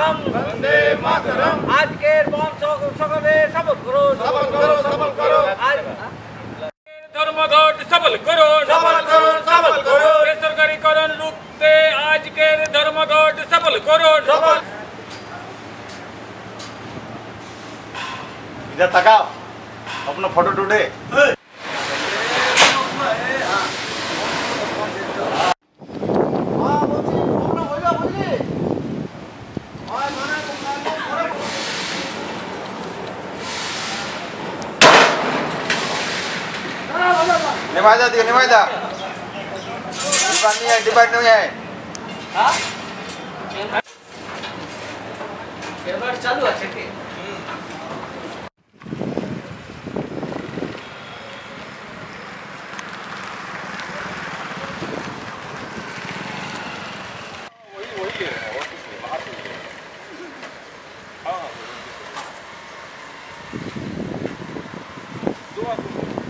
मातरम वंदे मातरम। आज के সকলে সবল করো सबल करो सबल करो आज ধর্মঘট সফল করুন सबल करो सबल करो বেসরকারিকরণ রুখতে আজকের ধর্মঘট সফল করুন सबल। इधर तकाओ अपना फोटो टूटे। निभाई दा दियो निभाई दा डिपार्ट नहीं है हाँ कैमरा चालू আছে কি वही है और कुछ नहीं बाहर से हाँ दो आदमी